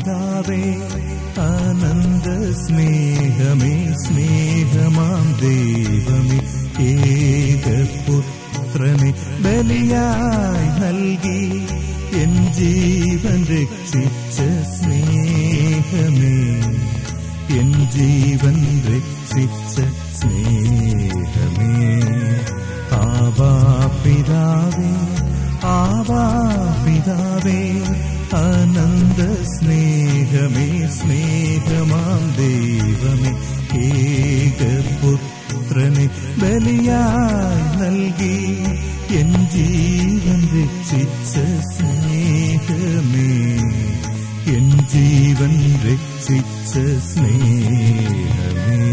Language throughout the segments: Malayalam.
പിതാവേ ആനന്ദ സ്നേഹമേ സ്നേഹമാം ദൈവമേ ഏകപുത്രനെ ബലിയായി നൽകി എൻ ജീവൻ രക്ഷിച്ച സ്നേഹമേ എൻ ജീവൻ രക്ഷിച്ച സ്നേഹമേ ആവാ പിതാവേ ആവാ പിതാവേ ആനന്ദ സ്നേഹമേ സ്നേഹമാം ദൈവമേ ഏകപുത്രനെ ബലിയായി നൽകി എൻ ജീവൻ രക്ഷിച്ച സ്നേഹമേ എൻ ജീവൻ രക്ഷിച്ച സ്നേഹമേ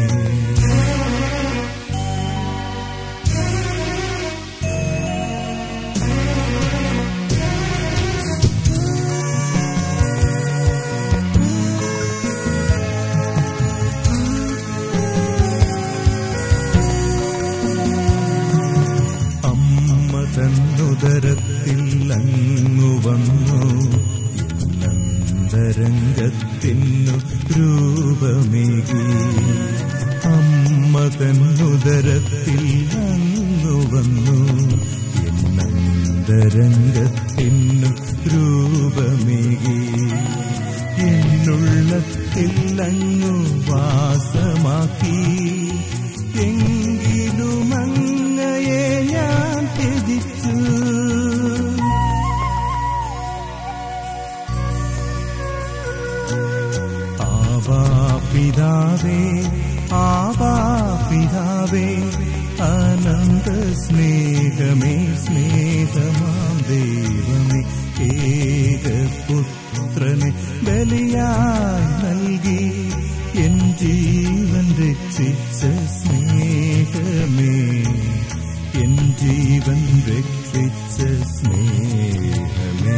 തന്നുദരത്തിൽ അങ്ങു വന്നു എന്നന്തരംഗത്തിനു രൂപമേകി അമ്മ തന്നുദരത്തിൽ അങ്ങു വന്നു എന്നന്തരംഗത്തിനു രൂപമേകി എന്നുള്ളത്തിൽ അങ്ങു വാസമാക്കി എങ്കിലും അങ്ങയെ ഞാൻ ത്യജിച്ചു ആവാ പിതാവേ ആവാ പിതാവേ ആനന്ദ സ്നേഹമേ സ്നേഹമാം ദൈവമേ ഏകപുത്രനെ ബലിയായി നൽകി എൻ ജീവൻ രക്ഷിച്ച സ്നേഹമേ എൻ ജീവൻ രക്ഷിച്ച സ്നേഹമേ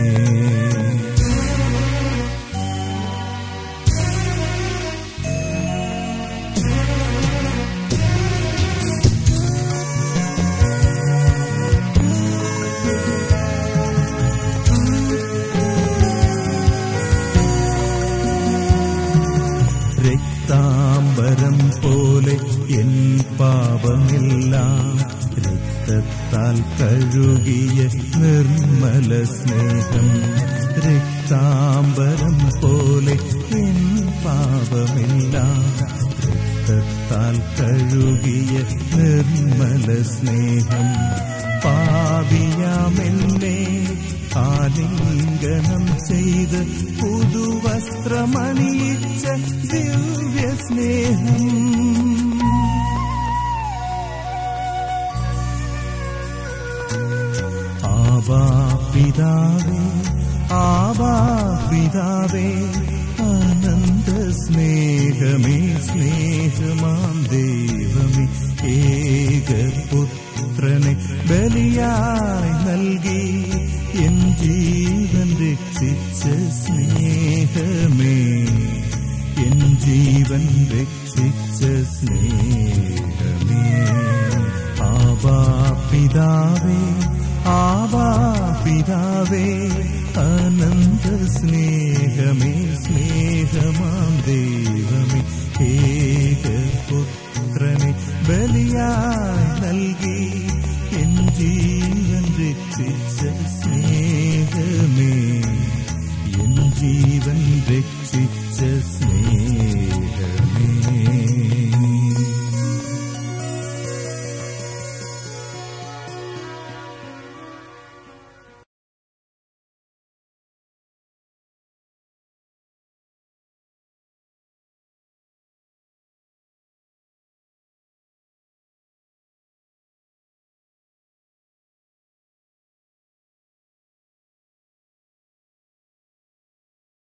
രക്താംബരം പോലെ എൻ പാപമെല്ലാം രക്തത്താൽ കഴുകിയ നിർമ്മല സ്നേഹം രക്താംബരം പോലെ എൻ പാപമെല്ലാം രക്തത്താൽ കഴുകിയ നിർമ്മല സ്നേഹം പാപിയാമെന്നെ ആലിംഗനം ചെയ്ത് പുതുവസ്ത്രമണിയിച്ച ദിവ്യ സ്നേഹം ആവാ പിതാവേ ആവാ പിതാവേ ആനന്ദ സ്നേഹമേ സ്നേഹമാം ദൈവമേ ഏകപുത്രനെ ബലിയായി നൽകി എൻ ജീവൻ രക്ഷിച്ച സ്നേഹമേ എൻ ജീവൻ രക്ഷിച്ച സ്നേഹമേ ആവാ പിതാവേ ആവാ പിതാവേ ആനന്ദ സ്നേഹമേ സ്നേഹമാം ദൈവമേ